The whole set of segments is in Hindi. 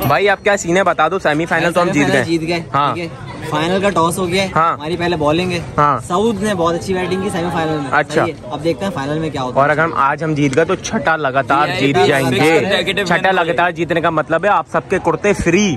भाई आप क्या सीन है बता दो। सेमीफाइनल तो हम जीत गए। हाँ, फाइनल का टॉस हो गया। हाँ, हमारी पहले बॉलिंग है। हाँ, सऊद ने बहुत अच्छी बैटिंग की सेमीफाइनल में। अच्छा, अब देखते हैं फाइनल में क्या होता है। और अगर आज हम जीत गए तो छठा लगातार जीत जाएंगे। छठा लगातार जीतने का मतलब है आप सबके कुर्ते फ्री।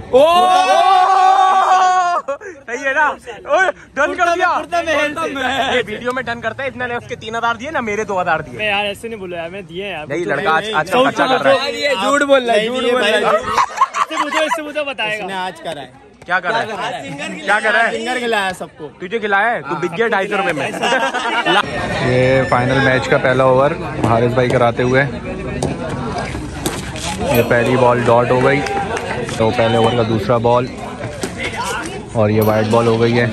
सही है ना? डन कर दिया। ये वीडियो में डन करता है। इतना ने उसके 3000 दिए ना, मेरे 2000 दिए। यार ऐसे नहीं बोलो यार, मैं दिए यार। नहीं, लड़का आज का खर्चा कर रहा है। झूठ बोल रहा है, झूठ बोल रहा है। इससे मुझे बताएगा आज करा है। क्या कर रहा है? क्या कर रहा है? फिंगर खिलाया सबको। तुझे खिलाया है? तू बिक गया 250 रुपए में। ये फाइनल मैच का पहला ओवर हारिस भाई कराते हुए। ये पहली बॉल डॉट हो गई, तो पहले ओवर का दूसरा बॉल, और ये वाइट बॉल हो गई है।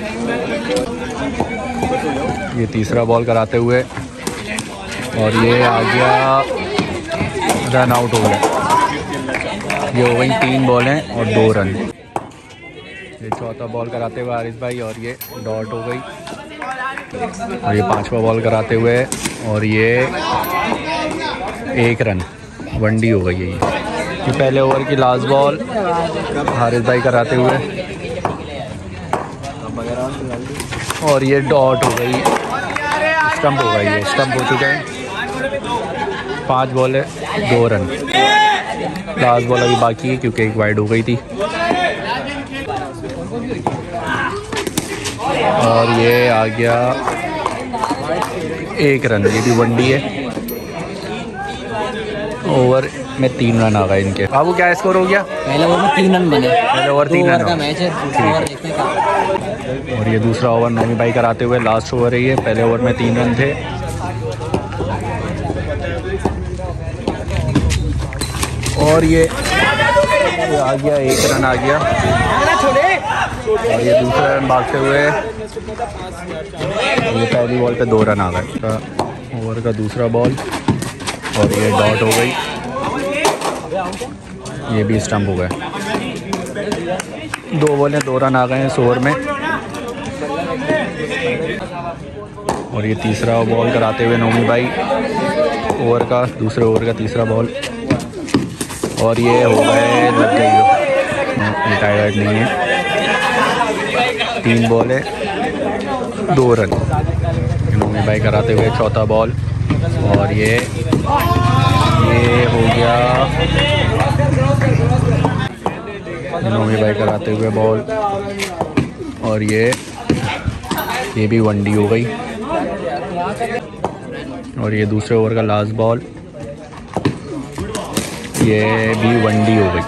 ये तीसरा बॉल कराते हुए, और ये आ गया रन आउट हो गया। ये हो गई 3 बॉलें और 2 रन। ये चौथा बॉल कराते हुए हारिस भाई, और ये डॉट हो गई। और ये 5वां बॉल कराते हुए, और ये 1 रन, 1 डी हो गई है। ये पहले ओवर की लास्ट बॉल हारिस भाई कराते हुए, और ये डॉट हो गई, स्टंप हो गई है। स्टंप हो चुके हैं। 5 बॉल है, 2 रन। लास्ट बॉल अभी बाकी है क्योंकि 1 वाइड हो गई थी। और ये आ गया 1 रन, ये भी 1 डी है। ओवर में 3 रन आ गए इनके। बाबू क्या स्कोर हो गया? पहले ओवर में 3 रन बने। पहले ओवर 3 रन का मैच है। और ये दूसरा ओवर नौमी भाई कराते हुए, लास्ट ओवर है ये। पहले ओवर में 3 रन थे। और ये आ गया 1 रन आ गया। और ये दूसरा रन भागते हुए, ये पहली बॉल पे 2 रन आ गए। ओवर का दूसरा बॉल, और ये डॉट हो गई, ये भी स्टंप हो गए। 2 बॉलें 2 रन आ गए हैं इस ओवर में। और ये तीसरा बॉल कराते हुए नौमी भाई, ओवर का दूसरे ओवर का तीसरा बॉल, और ये हो गए, लग गई हो, रिटायर्ड नहीं है। 3 बॉल है, 2 रन। नौमी भाई कराते हुए चौथा बॉल, और ये हो गया नौमी भाई कराते हुए बॉल, और ये भी 1 डी हो गई। और ये दूसरे ओवर का लास्ट बॉल, ये भी 1 डी हो गई।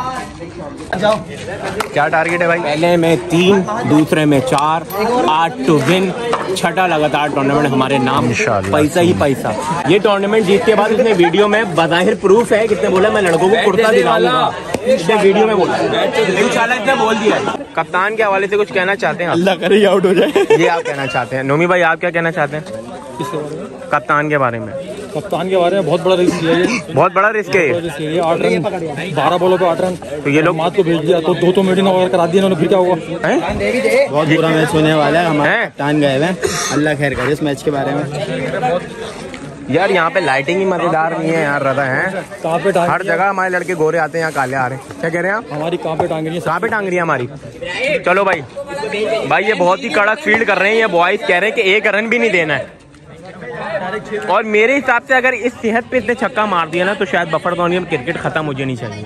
क्या टारगेट है भाई? पहले में 3, दूसरे में 4, 8 टू विन। छठा लगातार टूर्नामेंट हमारे नाम, पैसा ही पैसा। ये टूर्नामेंट जीत के बाद इसने वीडियो में बज़ाहिर प्रूफ है, कितने बोला मैं लड़कों को कुर्ता दिलाऊंगा, इसने वीडियो में बोला। इंशाल्लाह इसने बोल दिया। कप्तान के हवाले से कुछ कहना चाहते हैं? अल्लाह करे आउट हो जाए, ये आप कहना चाहते हैं। नोमी भाई आप क्या कहना चाहते हैं कप्तान के बारे में? कप्तान के बारे में बहुत बड़ा रिस्क है ये। बहुत बड़ा रिस्क है ये। 8 रन 12 बॉलों पे 8 रन। तो ये लोग मात को भेज दिया, तो 2 मीटिंग वगैरह करा दिया इन्होंने, फिर क्या हुआ? बहुत बुरा मैच होने वाला है। हमारे कप्तान गए हुए, अल्लाह खैर करे इस मैच के बारे में। यार यहाँ पे लाइटिंग ही मजेदार नहीं है यार, रदा है कहाँ पे हर जगह हमारे लड़के गोरे आते हैं, यहाँ काले आ रहे हैं। क्या कह रहे हैं आप? हमारी कहाँ पे टांग रही है? कहाँ पे टांग रही है हमारी? चलो भाई ये बहुत ही कड़क फील्ड कर रहे हैं। ये बॉयज कह रहे हैं कि 1 रन भी नहीं देना है। और मेरे हिसाब से अगर इस सेहत पे इतने छक्का मार दिया ना, तो शायद बफर कॉलोनी में क्रिकेट खत्म हो जानी चाहिए।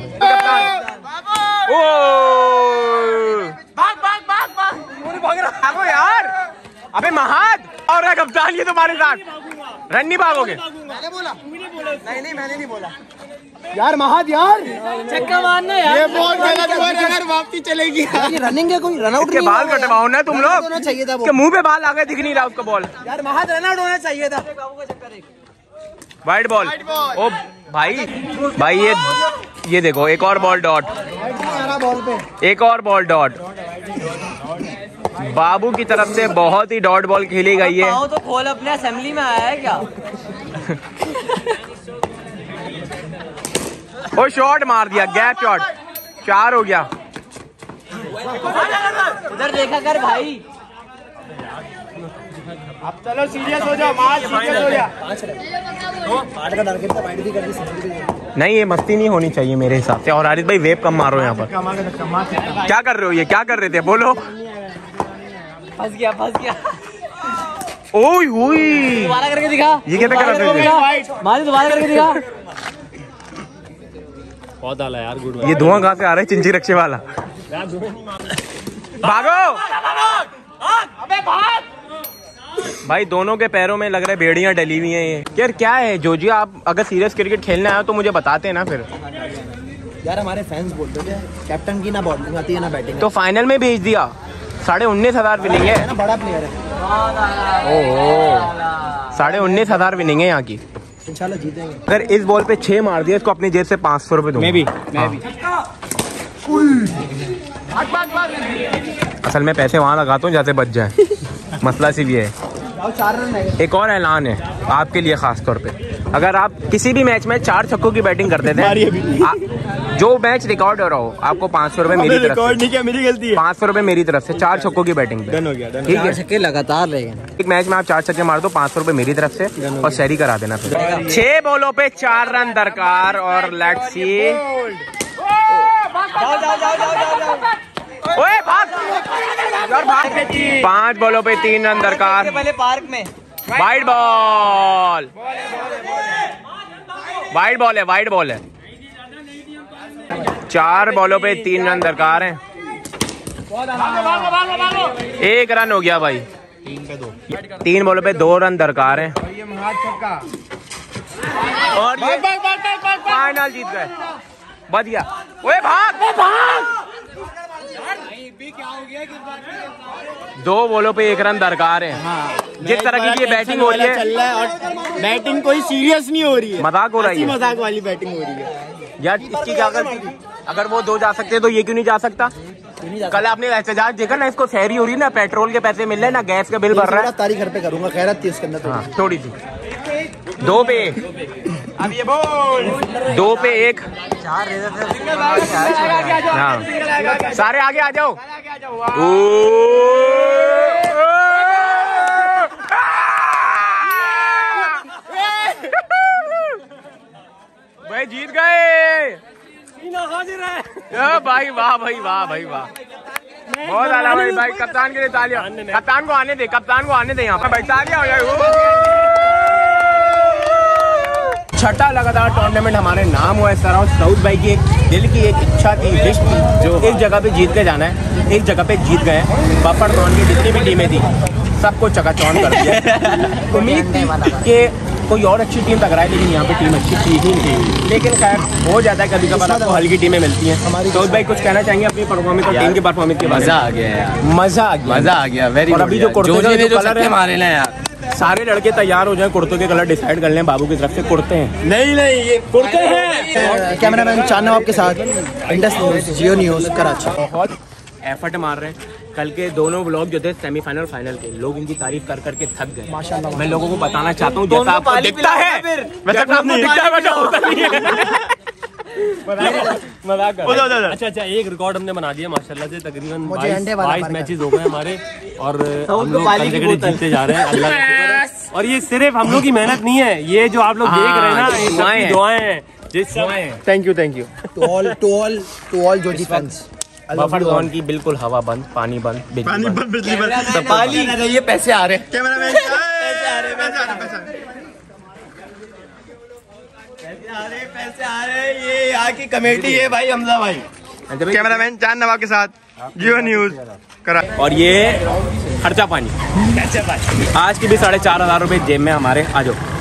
भागो यार, अबे महाद और कप्तान ये तुम्हारे साथ रन नहीं भागोगे? मैंने बोला नहीं मैंने नहीं बोला यार। महाद यार छक्का मारना यार, ये बहुत गलत हुआ। अगर वापसी चलेगी रनिंग है, कोई रन आउट के बाल कटवाओ ना तुम लोग। चाहिए था उसके मुंह पे बाल आ गए, दिख नहीं रहा उसका बॉल। यार महाद रन आउट होना चाहिए था। Wide ball. ओ भाई ये देखो, एक और बॉल डॉट, एक और बॉल डॉट। बाबू की तरफ से बहुत ही डॉट बॉल खेली गई है। तो खोल अपने असेंबली में आया है क्या? वो शॉट मार दिया, गैप शॉट, 4 हो गया। उधर देखा कर भाई। अब चलो सीरियस हो जाओ, सीरियस हो जा। 8 का टारगेट था, 5 भी कर दी। नहीं ये मस्ती नहीं होनी चाहिए मेरे हिसाब से। और हारिस भाई वेब कम मारो यहाँ पर। क्या कर रहे हो? ये क्या कर रहे थे? बोलो। फंस गया। ओए ओए दोबारा करके दिखा। ये क्या कर रहे थे? मारी दोबारा करके दिखा। बहुत आला यार, गुड। ये धुआं कहाँ से आ रहा है? चिंची रक्षे वाला। भागो अबे भाग। भाई दोनों के पैरों में लग रहा है भेड़ियां डली हुई हैं ये। यार क्या है जोजी, आप अगर सीरियस क्रिकेट खेलने आए हो तो मुझे बताते ना फिर। यार हमारे फैंस बोलते थे कैप्टन की ना बॉलिंग आती है ना बैटिंग। तो फाइनल में भेज दिया। 19,500 विनिंग है ना, बड़ा प्लेयर है। ओहो 19,500 विनिंग है यहाँ की। इंशाल्लाह जीतेंगे। अगर इस बॉल पे 6 मार दिया इसको अपनी जेब से 500 रुपए दूंगा। मैं भी असल में पैसे वहाँ लगाता हूँ जैसे बच जाए। मसला सिर्फ ये है। 4 रन है। एक और ऐलान है आपके लिए खास तौर पे, अगर आप किसी भी मैच में 4 छक्कों की बैटिंग करते थे, जो मैच रिकॉर्ड हो रहा हो, आपको 500 रुपए मेरी तरफ से। नहीं, क्या मेरी गलती है? 500 रुपए मेरी तरफ से 4 छक्कों की बैटिंग पे। डन हो गया। ठीक है, छक्के लगातार लेकिन एक मैच में आप 4 छक्के मार दो, 500 रुपए मेरी तरफ से और शहरी करा देना फिर। 6 बॉलों पे 4 रन दरकार और लेट्स सी। ओए भाग यार, भाग। 5 बॉलों पे 3 रन दरकार। पहले पार्क में वाइड बॉल है। 4 बॉलों पे 3 रन दरकार हैं। 1 रन हो गया भाई। 3 बॉलों पे 2 रन दरकार हैं और ये फाइनल जीत गए। बढ़िया। ओए भाग। 2 बॉलों पे 1 रन दरकार है। जिस तरह की ये बैटिंग हो रही है, चल रहा है और बैटिंग कोई सीरियस नहीं हो रही है, मजाक हो रही है। मजाक वाली बैटिंग हो रही है यार। इसकी क्या गलती? अगर वो 2 जा सकते हैं तो ये क्यों नहीं जा सकता? कल आपने एहतजाज देखा ना, इसको शहरी हो रही है ना, पेट्रोल के पैसे मिल रहे हैं ना, गैस का बिल भर रहा है। तारीख घर पे करूंगा, खैरत थी उसके अंदर। हाँ थोड़ी सी। 2 पे 1। अब ये बोल 2 पे 1। हाँ सारे आगे आ जाओ। भाई जीत गए। भाई वाह भाई वाह भाई वाह, बहुत आला भाई। भाई कप्तान के लिए तालियां। कप्तान को आने दे यहाँ पर भाई। तालियां हो जाए। छठा लगातार टूर्नामेंट हमारे नाम हुआ इस तरह। दाऊद भाई की एक दिल की एक इच्छा थी, विश थी, जो एक जगह पे जीत के जाना है। एक जगह पे जीत गए। बफर जोन की जितनी भी टीमें थी सबको चकाचौंध कर दिया। उम्मीद थी कि कोई और अच्छी टीम टकराए, लेकिन यहाँ पे टीम अच्छी थी ही नहीं। लेकिन खैर हो जाता है कभी कभार, आपको हल्की टीमें मिलती हैं। दाऊद भाई कुछ कहना चाहेंगे अपनी परफॉर्मेंस और टीम की परफॉर्मेंस के बारे में? मजा आ गया यार, मजा आ गया। वेरी। और अभी जो कुर्ते के जो कलर है मारे ना यार, सारे लड़के तैयार हो जाए, कुर्तों के कलर डिसाइड कर लें। बाबू की तरफ से कुर्ते हैं। नहीं ये कुर्ते हैं। कैमरामैन चांद आपके साथ, इंडस न्यूज़, जियो न्यूज़, कराची। बहुत एफर्ट मार रहे हैं। कल के दोनों व्लॉग जो थे सेमीफाइनल फाइनल के, लोग इनकी तारीफ कर करके थक गए। माशाल्लाह। मैं लोगों को बताना चाहता हूँ, जैसा आपको दिखता है वैसा आपको दिखता है, वैसा होता नहीं है। मजाक। अच्छा एक रिकॉर्ड हमने बना दिया माशाल्लाह से। तकरीबन मुझे अंडे वाला 22 मैचेस हो गए हमारे और हम लोग जीतते जा रहे हैं। अल्लाह का शुक्र है। और ये सिर्फ हम लोग की मेहनत नहीं है, ये जो आप लोग देख रहे हैं ना, ये सबकी दुआएं हैं। थैंक यू टू ऑल जोजी फैंस। बफर जोन की बिल्कुल हवा बंद, पानी बंद, बिजली बंद। पानी ये पैसे आ रहे हैं। कैमरामैन पैसे आ रहे। ये यहाँ की कमेटी है भाई, हमजा भाई। कैमरामैन चांद नवाब के साथ, जियो न्यूज़ करा। और ये खर्चा पानी आज की भी 4,500 रुपए जेब में हमारे। आ जाओ।